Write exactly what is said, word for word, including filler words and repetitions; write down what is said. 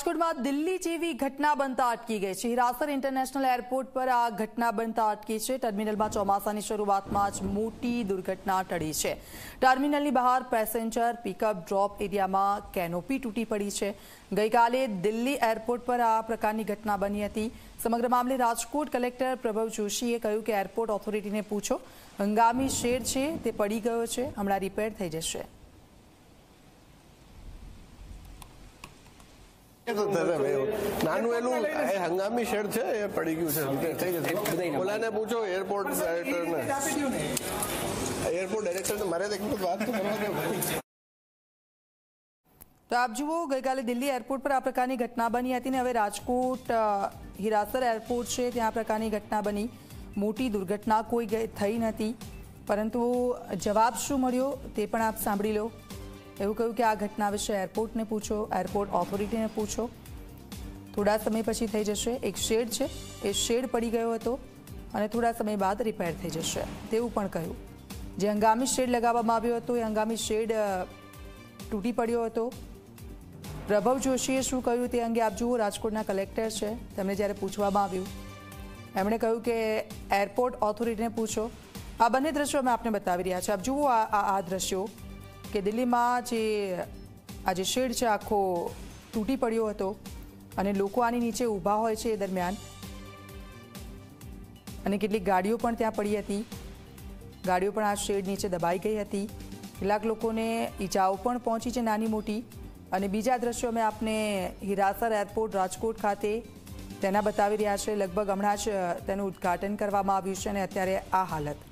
રાજકોટમાં દિલ્હી જેવી ઘટના બનતા અટકી ગઈ છે। હિરાસર ઇન્ટરનેશનલ એરપોર્ટ પર આ ઘટના બનતા અટકી છે। ટર્મિનલમાં ચોમાસાની શરૂઆતમાં જ મોટી દુર્ઘટના ટળી છે। ટર્મિનલની બહાર પેસેન્જર પિકઅપ ડ્રોપ એરિયામાં કેનોપી તૂટી પડી છે। ગઈકાલે દિલ્હી એરપોર્ટ પર આ પ્રકારની ઘટના બની હતી। સમગ્ર મામલે રાજકોટ કલેક્ટર પ્રભવ જોશીએ કહ્યું કે એરપોર્ટ ઓથોરિટીને પૂછો, હંગામી શેડ છે તે પડી ગયો છે, હમણાં રિપેર થઈ જશે। નાનું એનું હંગામી શેડ છે એ પડી ગયું છે, થઈ જશે। ઓલાને પૂછો, એરપોર્ટ ડાયરેક્ટરને એરપોર્ટ ડાયરેક્ટરને મારે વાત તો કરવા દો। તો આપ જુઓ, ગઈકાલે દિલ્હી એરપોર્ટ પર આ પ્રકારની ઘટના બની હતી ને હવે રાજકોટ હિરાસર એરપોર્ટ છે ત્યાં આ પ્રકારની ઘટના બની। મોટી દુર્ઘટના કોઈ થઈ નથી, પરંતુ જવાબ શું મળ્યો તે પણ આપ સાંભળી લો। એવું કહ્યું કે આ ઘટના વિશે એરપોર્ટને પૂછો, એરપોર્ટ ઓથોરિટીને પૂછો, થોડા સમય પછી થઈ જશે। એક શેડ છે એ શેડ પડી ગયો હતો અને થોડા સમય બાદ રિપેર થઈ જશે તેવું પણ કહ્યું। જે હંગામી શેડ લગાવવામાં આવ્યો હતો એ હંગામી શેડ તૂટી પડ્યો હતો। પ્રભવ જોશીએ શું કહ્યું તે અંગે આપ જુઓ। રાજકોટના કલેક્ટર છે, તેમને જ્યારે પૂછવામાં આવ્યું એમણે કહ્યું કે એરપોર્ટ ઓથોરિટીને પૂછો। આ બંને દ્રશ્યો અમે આપને બતાવી રહ્યા છીએ। આપ જુઓ આ આ દ્રશ્યો કે દિલ્હીમાં જે આ જે શેડ છે આખો તૂટી પડ્યો હતો અને લોકો આની નીચે ઊભા હોય છે એ દરમિયાન, અને કેટલીક ગાડીઓ પણ ત્યાં પડી હતી। ગાડીઓ પણ આ શેડ નીચે દબાઈ ગઈ હતી। કેટલાક લોકોને ઈજાઓ પણ પહોંચી છે નાની મોટી। અને બીજા દ્રશ્યો અમે આપને હિરાસર એરપોર્ટ રાજકોટ ખાતે તેના બતાવી રહ્યા છે। લગભગ હમણાં જ તેનું ઉદ્ઘાટન કરવામાં આવ્યું છે અને અત્યારે આ હાલત।